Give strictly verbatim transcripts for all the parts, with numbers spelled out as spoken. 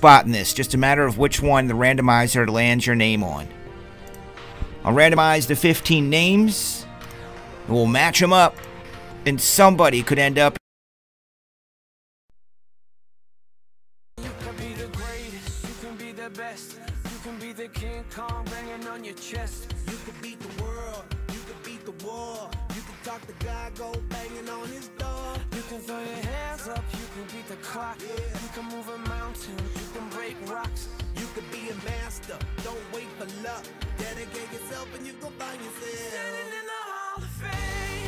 spot in this. Just a matter of which one the randomizer lands your name on. I'll randomize the fifteen names. We'll match them up. And somebody could end up. You can be the greatest. You can be the best. You can be the King Kong banging on your chest. You can beat the world. You can beat the war. You can talk the guy, go banging on his door. You can throw your hands up. You can beat the clock. Yeah. You can move a mountain. You can break rocks. You can be a master. Don't wait for luck. Dedicate yourself and you go find yourself. Standing in the Hall of Fame.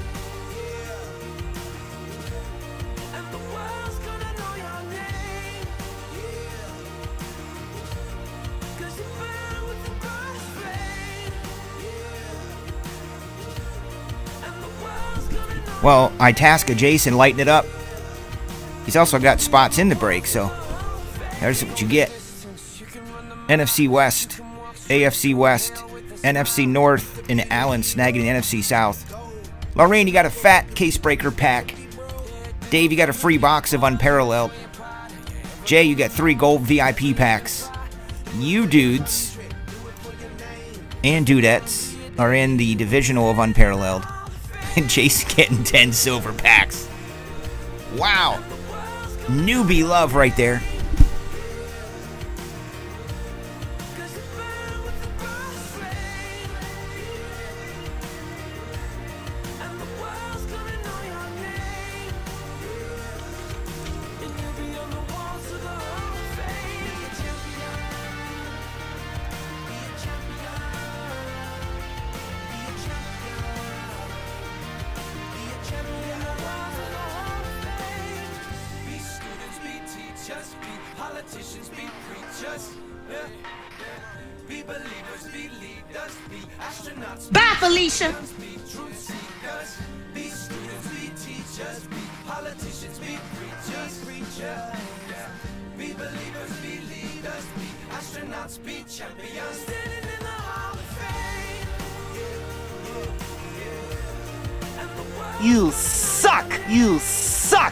Yeah. And the world's gonna know your name. Yeah. Cause you burn with the brightest flame. Yeah. And the world's gonna know. Well, I task a Jason, lighten it up. He's also got spots in the break, so there's what you get. N F C West, A F C West, N F C North, and Allen snagging the N F C South. Lorraine, you got a fat case breaker pack. Dave, you got a free box of Unparalleled. Jay, you got three gold V I P packs. You dudes and dudettes are in the divisional of Unparalleled. And Jason getting ten silver packs. Wow. Newbie love right there. Politicians be preachers, yeah, yeah. Be believers, be leaders, be astronauts. Bye, Felicia. Be truth seekers, be students, be teachers, be politicians, be preachers, preachers. Yeah. Be believers, be leaders, be astronauts, be champions. Standing in the Hall of Fame. And the world You suck. You suck.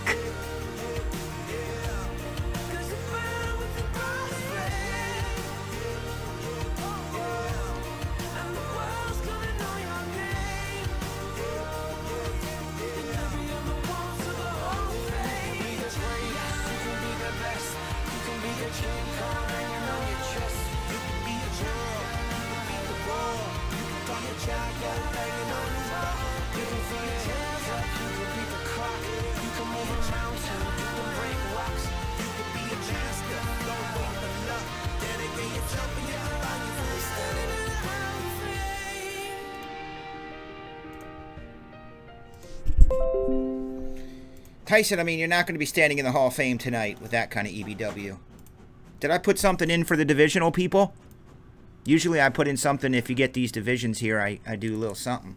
Tyson, I mean, you're not going to be standing in the Hall of Fame tonight with that kind of E B W. Did I put something in for the divisional people? Usually I put in something if you get these divisions here, I, I do a little something.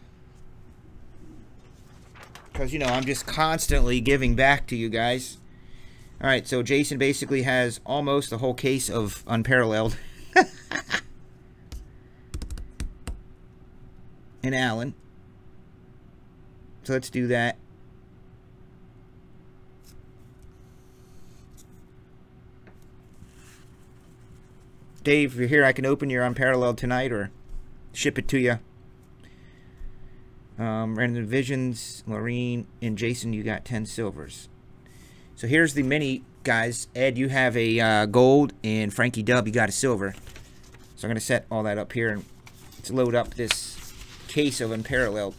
Because, you know, I'm just constantly giving back to you guys. Alright, so Jason basically has almost the whole case of Unparalleled. And Allen. So let's do that. Dave, if you're here, I can open your Unparalleled tonight or ship it to you. Um, Random Divisions, Laureen, and Jason, you got ten silvers. So here's the mini, guys. Ed, you have a uh, gold, and Frankie Dub, you got a silver. So I'm going to set all that up here, and let's load up this case of Unparalleled.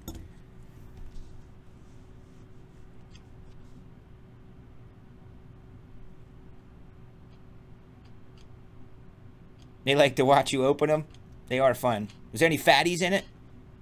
They like to watch you open them. They are fun. Was there any fatties in it?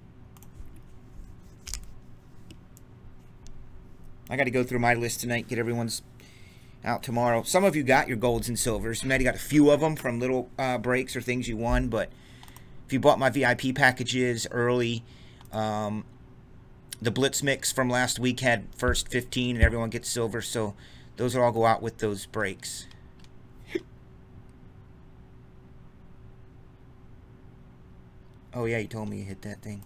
I got to go through my list tonight, get everyone's out tomorrow. Some of you got your golds and silvers. You might have got a few of them from little uh, breaks or things you won, but if you bought my V I P packages early, um, the Blitz Mix from last week had first fifteen and everyone gets silver, so those will all go out with those breaks. Oh yeah, you told me you hit that thing.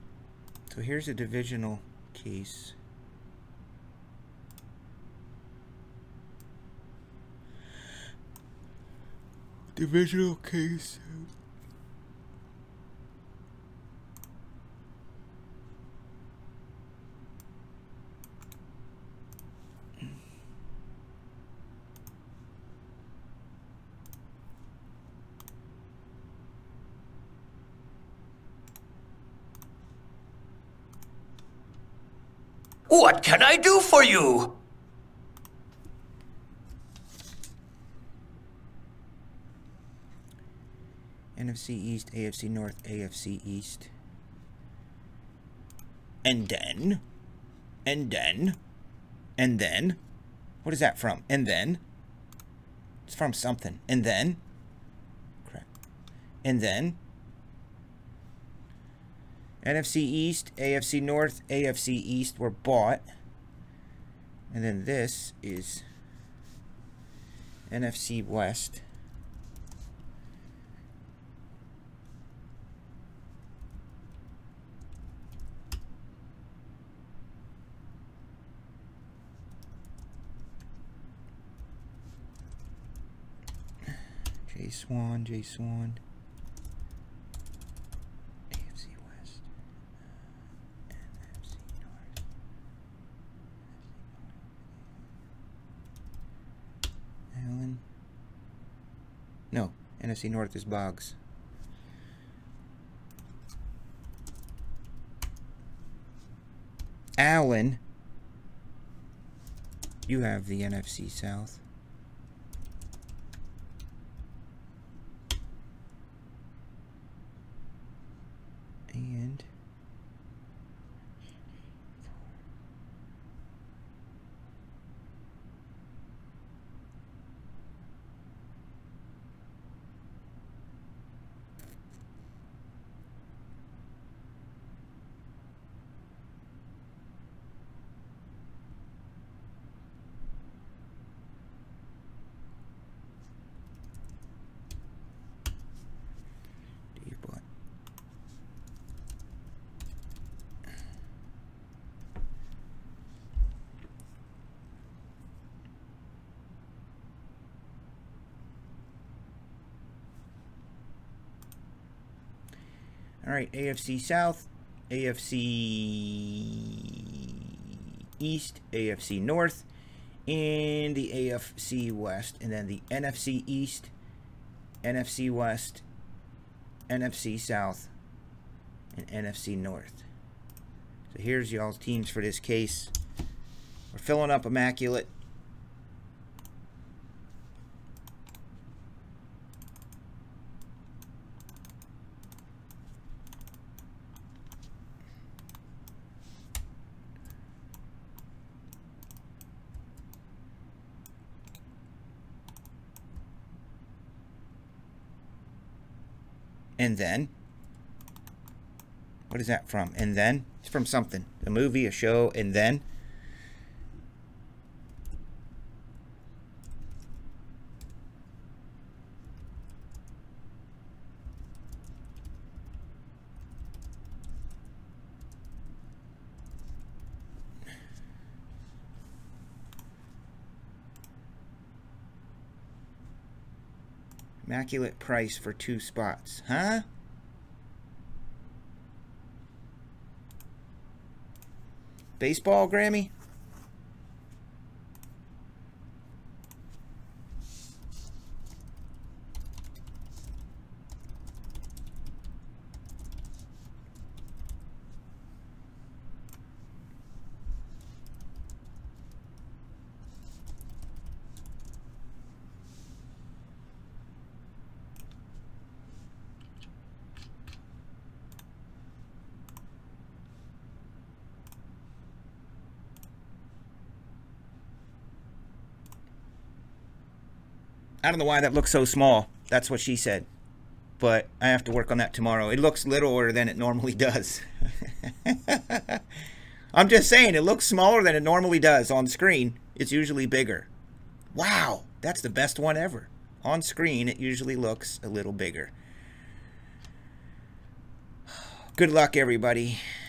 So here's a divisional case. Divisional case. What can I do for you? N F C East, A F C North, A F C East. And then, and then, and then, what is that from? And then, it's from something. And then, crap. And then, N F C East, A F C North, A F C East were bought. And then this is N F C West. J Swan, J Swan. A F C West. N F C North. Allen. No, N F C North is Boggs. Allen. You have the N F C South. And all right, A F C South, A F C East, A F C North, and the A F C West, and then the N F C East, N F C West, N F C South, and N F C North. So here's y'all's teams for this case. We're filling up Immaculate. And then, what is that from? And then, it's from something. A movie, a show, and then. Immaculate price for two spots. Huh? Baseball, Grammy? I don't know why that looks so small. That's what she said. But I have to work on that tomorrow. It looks littler than it normally does. I'm just saying, it looks smaller than it normally does on screen. It's usually bigger. Wow, that's the best one ever. On screen, it usually looks a little bigger. Good luck, everybody.